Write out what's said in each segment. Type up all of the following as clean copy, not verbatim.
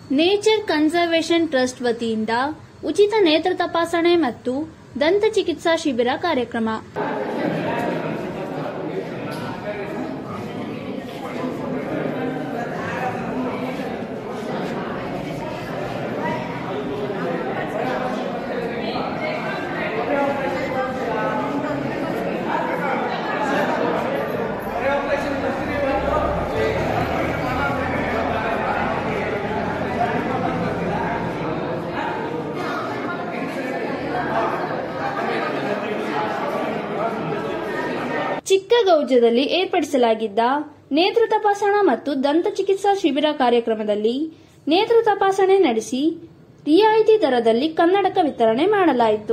Nature conservation trust ವತಿಯಿಂದ ಉಚಿತ ನೇತ್ರ ತಪಾಸಣೆ ಮತ್ತು ದಂತ ಚಿಕಿತ್ಸಾ ಶಿಬಿರ ಕಾರ್ಯಕ್ರಮ. ಚಿಕ್ಕಗೌಜದಲ್ಲಿ ಏರ್ಪಡಿಸಲಾಗಿದ್ದ ನೇತ್ರ ತಪಾಸಣಾ ಮತ್ತು ದಂತ ಚಿಕಿತ್ಸಾ ಶಿಬಿರ ಕಾರ್ಯಕ್ರಮದಲ್ಲಿ ನೇತ್ರ ತಪಾಸಣೆ ನಡೆಸಿ ರಿಯಾಯಿತಿ ದರದಲ್ಲಿ ಕನ್ನಡಕ ವಿತರಣೆ ಮಾಡಲಾಯಿತು.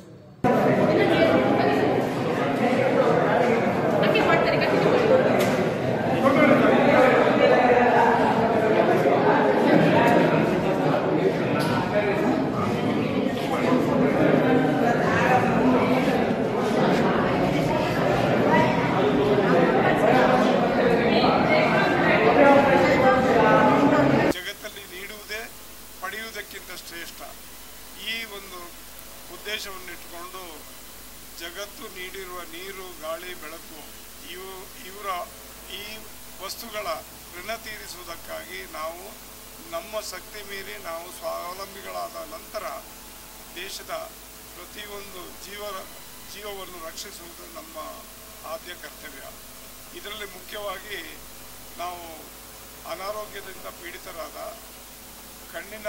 ಪಡೆಯುವುದಕ್ಕಿಂತ ಶ್ರೇಷ್ಠ ಈ ಒಂದು ಉದ್ದೇಶವನ್ನು ಇಟ್ಟುಕೊಂಡು ಜಗತ್ತು ನೀಡಿರುವ ನೀರು, ಗಾಳಿ, ಬೆಳಕು ಇವರ ಈ ವಸ್ತುಗಳ ಋಣ ತೀರಿಸುವುದಕ್ಕಾಗಿ ನಾವು ನಮ್ಮ ಶಕ್ತಿ ಮೀರಿ ನಾವು ಸ್ವಾವಲಂಬಿಗಳಾದ ನಂತರ ದೇಶದ ಪ್ರತಿಯೊಂದು ಜೀವವನ್ನು ರಕ್ಷಿಸುವುದು ನಮ್ಮ ಆದ್ಯ ಕರ್ತವ್ಯ. ಇದರಲ್ಲಿ ಮುಖ್ಯವಾಗಿ ನಾವು ಅನಾರೋಗ್ಯದಿಂದ ಪೀಡಿತರಾದ, ಕಣ್ಣಿನ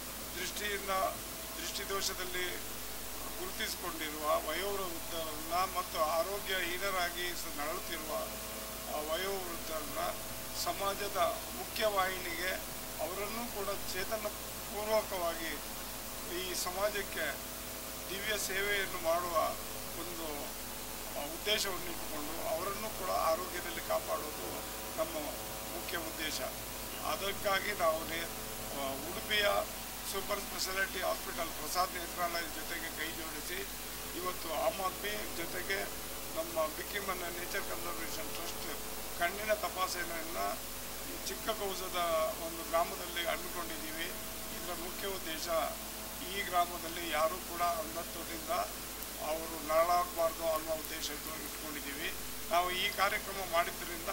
ದೃಷ್ಟಿದೋಷದಲ್ಲಿ ಗುರುತಿಸಿಕೊಂಡಿರುವ ವಯೋವೃದ್ಧರನ್ನ ಮತ್ತು ಆರೋಗ್ಯಹೀನರಾಗಿ ನರಳುತ್ತಿರುವ ವಯೋವೃದ್ಧರನ್ನ ಸಮಾಜದ ಮುಖ್ಯವಾಹಿನಿಗೆ ಅವರನ್ನು ಕೂಡ ಚೇತನಪೂರ್ವಕವಾಗಿ ಈ ಸಮಾಜಕ್ಕೆ ದಿವ್ಯ ಸೇವೆಯನ್ನು ಮಾಡುವ ಒಂದು ಉದ್ದೇಶವನ್ನು ಇಟ್ಟುಕೊಂಡು ಅವರನ್ನು ಕೂಡ ಆರೋಗ್ಯದಲ್ಲಿ ಕಾಪಾಡುವುದು ನಮ್ಮ ಮುಖ್ಯ ಉದ್ದೇಶ. ಅದಕ್ಕಾಗಿ ನಾವು ಉಡುಪಿಯ super speciality hospital Prasad Netralaya ಜೊತೆಗೆ ಕೈ ಜೋಡಿಸಿ ಇವತ್ತು ಆಮ್ ಆದ್ಮಿ ಜೊತೆಗೆ ನಮ್ಮ ಬಿಕ್ಕಿಮನ್ನ ನೇಚರ್ ಕನ್ಸರ್ವೇಷನ್ ಟ್ರಸ್ಟ್ ಕಣ್ಣಿನ ತಪಾಸಣೆಯನ್ನು ಚಿಕ್ಕಗೌಜದ ಒಂದು ಗ್ರಾಮದಲ್ಲಿ ಹಮ್ಮಿಕೊಂಡಿದ್ದೀವಿ. ಇದರ ಮುಖ್ಯ ಉದ್ದೇಶ ಈ ಗ್ರಾಮದಲ್ಲಿ ಯಾರೂ ಕೂಡ ಅಂಧತ್ವದಿಂದ ಅವರು ನರಳಾಗಬಾರ್ದು ಅನ್ನೋ ಉದ್ದೇಶ ಇಟ್ಕೊಂಡಿದ್ದೀವಿ. ನಾವು ಈ ಕಾರ್ಯಕ್ರಮ ಮಾಡಿದ್ದರಿಂದ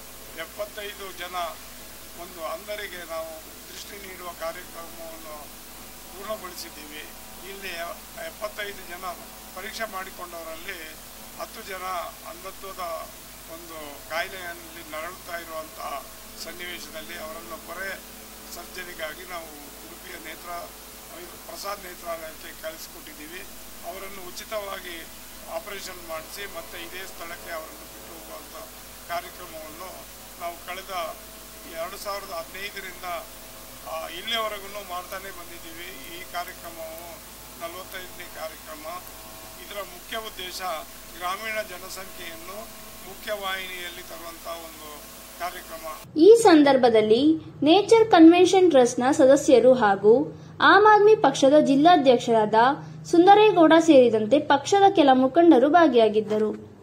75 ಜನ ಒಂದು ಅಂಧರಿಗೆ ನಾವು ದೃಷ್ಟಿ ನೀಡುವ ಕಾರ್ಯಕ್ರಮವನ್ನು ಪೂರ್ಣಗೊಳಿಸಿದ್ದೀವಿ. ಇಲ್ಲಿ 75 ಜನ ಪರೀಕ್ಷೆ ಮಾಡಿಕೊಂಡವರಲ್ಲಿ 10 ಜನ ಅಂಧತ್ವದ ಒಂದು ಕಾಯಿಲೆಯಲ್ಲಿ ನರಳುತ್ತಾ ಇರುವಂತಹ ಸನ್ನಿವೇಶದಲ್ಲಿ ಅವರನ್ನು ಕೊರೆ ಸರ್ಜರಿಗಾಗಿ ನಾವು ಉಡುಪಿಯ ಪ್ರಸಾದ್ ನೇತ್ರಾಲಯಕ್ಕೆ ಕಳಿಸಿಕೊಟ್ಟಿದ್ದೀವಿ. ಅವರನ್ನು ಉಚಿತವಾಗಿ ಆಪರೇಷನ್ ಮಾಡಿಸಿ ಮತ್ತೆ ಇದೇ ಸ್ಥಳಕ್ಕೆ ಅವರನ್ನು ಬಿಟ್ಟು ಹೋಗುವಂಥ ಕಾರ್ಯಕ್ರಮವನ್ನು ನಾವು ಕಳೆದ 2015ರಿಂದ ಇಲ್ಲಿಯವರೆಗೂ ಮಾಡ್ತಾನೆ ಬಂದಿದ್ದೀವಿ. ಈ ಕಾರ್ಯಕ್ರಮವು 45ನೇ ಕಾರ್ಯಕ್ರಮ. ಇದರ ಮುಖ್ಯ ಉದ್ದೇಶ ಗ್ರಾಮೀಣ ಜನಸಂಖ್ಯೆಯನ್ನು ಮುಖ್ಯವಾಹಿನಿಯಲ್ಲಿ ತರುವಂತಹ ಒಂದು ಕಾರ್ಯಕ್ರಮ. ಈ ಸಂದರ್ಭದಲ್ಲಿ ನೇಚರ್ ಕನ್ವೆನ್ಷನ್ ಟ್ರಸ್ಟ್ನ ಸದಸ್ಯರು ಹಾಗೂ ಆಮ್ ಆದ್ಮಿ ಪಕ್ಷದ ಜಿಲ್ಲಾಧ್ಯಕ್ಷರಾದ ಸುಂದರೇಗೌಡ ಸೇರಿದಂತೆ ಪಕ್ಷದ ಕೆಲ ಮುಖಂಡರು ಭಾಗಿಯಾಗಿದ್ದರು.